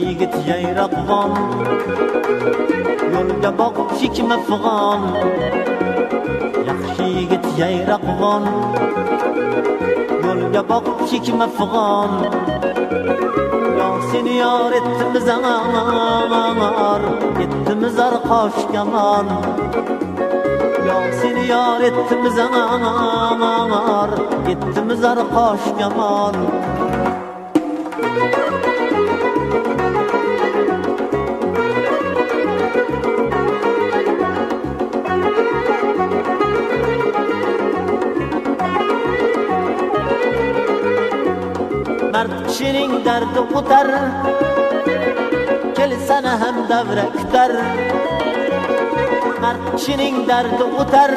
yigit yayraqvon, yo'lga boq chekma fig'on. Yaxshi yigit yayraqvon, yo'lga boq chekma fig'on. Yo seni yor etdimiz amar, etdimiz qosh kamon. Yo seni yor etdimiz amar, etdimiz qosh kamon. Mard kishining dardi o'tar, kelsana ham davra kutar. Mard kishining dardi o'tar,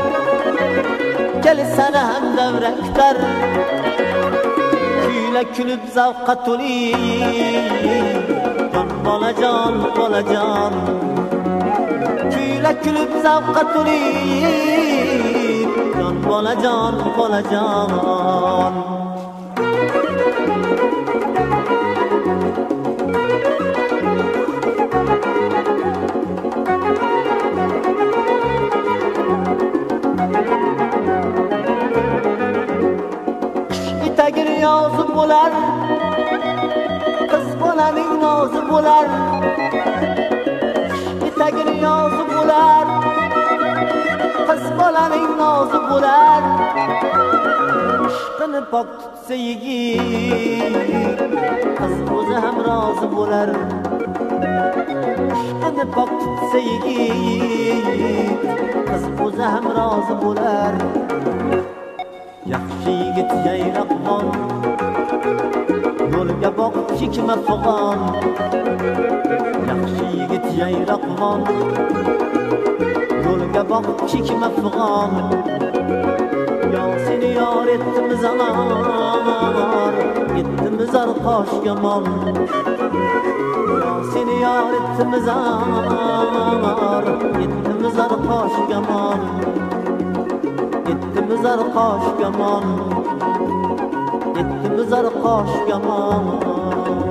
kelsana ham davra kutar. Kuyla kulib zavqqa to'ling, jon bolajon bolajon. Kuyla kulib zavqqa to'ling, jon bolajon bolajon. Tagir yozi bo'lar, qiz bolaning nozi bo'lar. Tagir yozi bo'lar, qiz bolaning nozi bo'lar. Ishqini pok tutsa yigit, qiz o'zi ham rozi bo'lar. Ishqini pok tutsa yigit, qiz o'zi ham rozi bo'lar. Yaxshi yigit yayraqvon, yo'lga boq chekma fig'on. Yaxshi yigit yayraqvon, yo'lga boq chekma fig'on. Yo seni yor etdimiz amar, etdimiz qosh kamon. Yo seni yor etdimiz amar, etdimiz qosh kamon. Etdimiz qosh kamon, etdimiz qosh kamon.